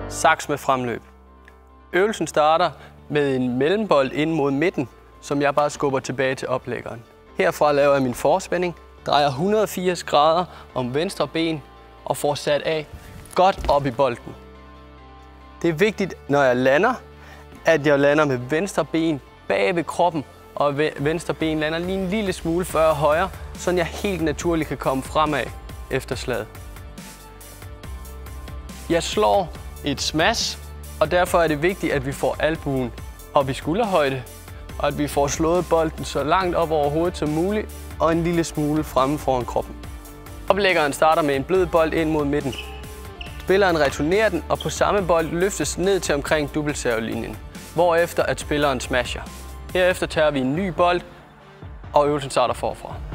Saks med fremløb. Øvelsen starter med en mellembold ind mod midten, som jeg bare skubber tilbage til oplæggeren. Herfra laver jeg min forspænding, drejer 180 grader om venstre ben og får sat af godt op i bolden. Det er vigtigt, når jeg lander, at jeg lander med venstre ben bag ved kroppen, og venstre ben lander lige en lille smule før højre, så jeg helt naturligt kan komme fremad efter slaget. Jeg slår et smash, og derfor er det vigtigt, at vi får albuen op i skulderhøjde, og at vi får slået bolden så langt op over hovedet som muligt, og en lille smule fremme foran kroppen. Oplæggeren starter med en blød bold ind mod midten. Spilleren returnerer den, og på samme bold løftes ned til omkring dobbeltservelinjen, hvorefter at spilleren smasher. Herefter tager vi en ny bold, og øvelsen starter forfra.